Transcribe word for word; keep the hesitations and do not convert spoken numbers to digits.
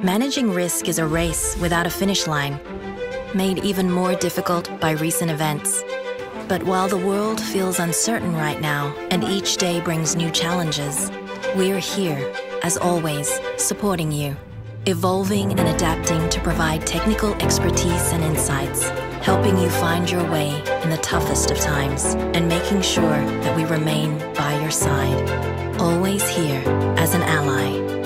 Managing risk is a race without a finish line, made even more difficult by recent events. But while the world feels uncertain right now and each day brings new challenges, we're here, as always, supporting you, evolving and adapting to provide technical expertise and insights, helping you find your way in the toughest of times, and making sure that we remain by your side, always here as an ally.